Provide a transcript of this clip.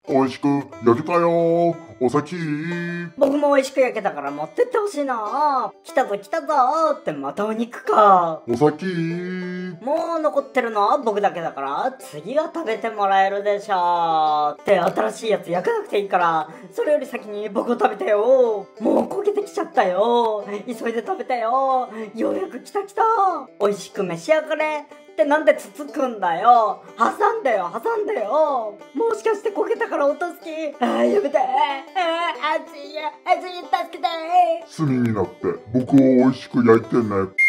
美味しく焼けたよ。お先。 僕も美味しく焼けたから持ってってほしいな。来たぞ来たぞってまたお肉か。 お先。 もう残ってるのは僕だけだから次が食べてもらえるでしょ。って新しいやつ焼かなくていいからそれより先に僕を食べてよ。もう焦げてきちゃったよ。急いで食べてよ。ようやく来た来た。美味しく召し上がれ。ってなんでつつくんだよ。挟んでよ挟んでよ。もしかして焦げたから落とす気。やめて。熱い助けて。 炭になって僕を美味しく焼いてね。